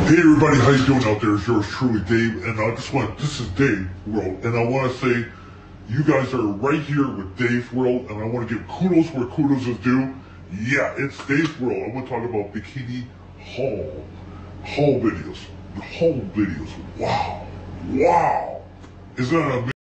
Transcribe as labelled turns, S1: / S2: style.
S1: Hey everybody, how you doing out there? It's yours truly, Dave, and this is Dave World, and I want to say, you guys are right here with Dave's World, and I want to give kudos where kudos is due. Yeah, it's Dave's World. I want to talk about bikini haul videos. The haul videos, wow, isn't that amazing?